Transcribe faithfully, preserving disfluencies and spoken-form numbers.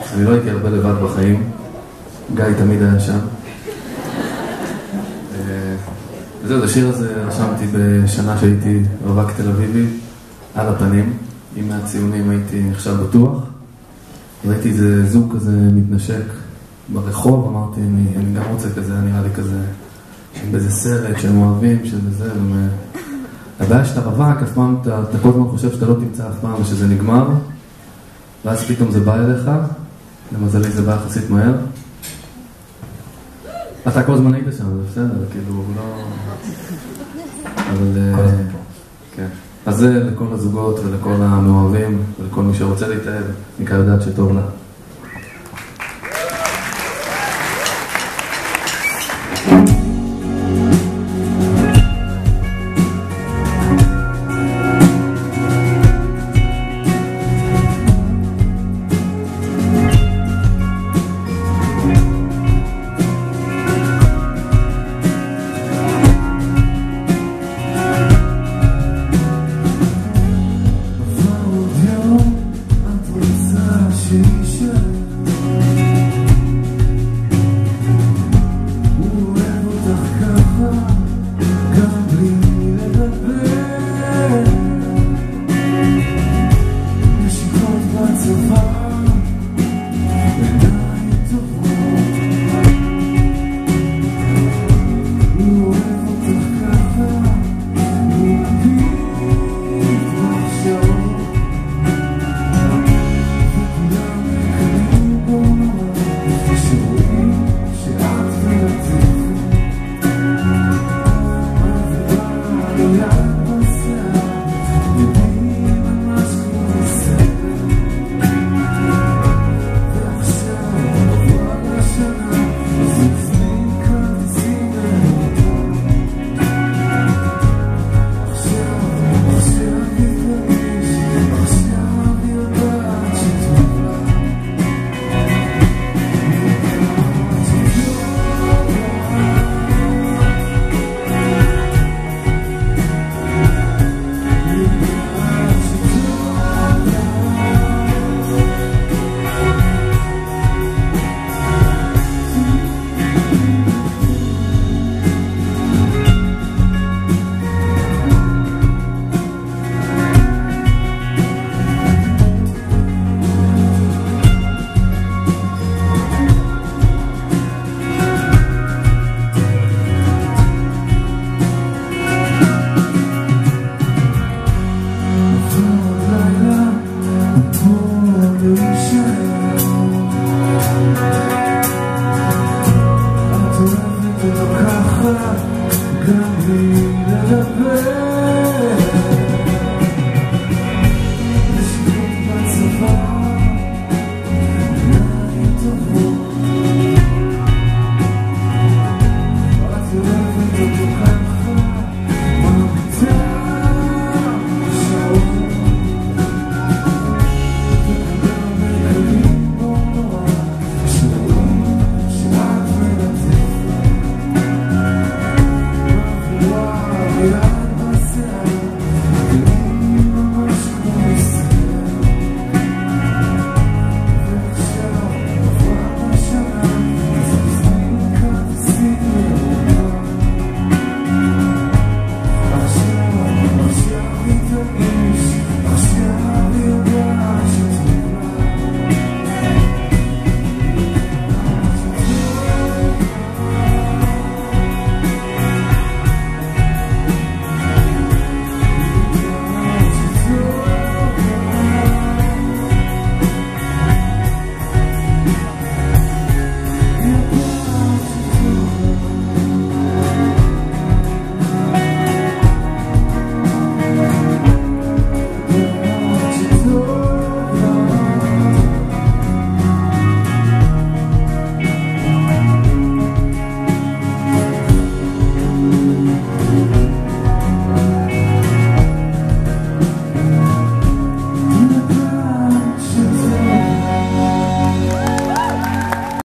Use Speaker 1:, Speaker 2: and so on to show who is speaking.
Speaker 1: אני לא הייתי הרבה לבד בחיים. גיא תמיד היה שם. וזהו, את השיר הזה רשמתי בשנה שהייתי רווק תל אביבי, על הפנים. עם מהציונים הייתי נחשב בטוח. ראיתי איזה זוג כזה מתנשק ברחוב, אמרתי, אני, אני גם רוצה כזה, נראה לי כזה, שהם באיזה סרט שהם אוהבים, שזה זה, ומה... הבעיה שאתה רווק, אף פעם אתה, אתה כל הזמן חושב שאתה לא תמצא אף פעם ושזה נגמר, ואז פתאום זה בא אליך, למזלי זה בא יחסית מהר. אתה כל הזמן היית שם, זה בסדר, כאילו, לא... אבל... כן. אז זה לכל הזוגות ולכל המאוהבים ולכל מי שרוצה להתאהב, נקרא יודעת שטוב לה.